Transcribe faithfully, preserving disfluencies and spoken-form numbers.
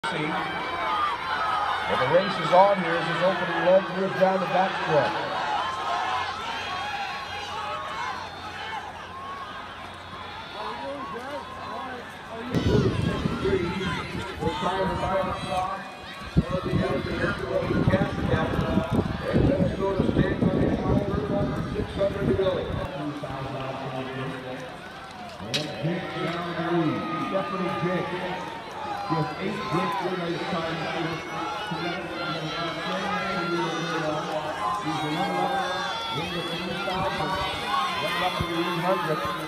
Well, the race is on here as his opening leg moves down the backstretch. With eight great relays time together, he's the number one in the three thousand, one up to the eight hundred.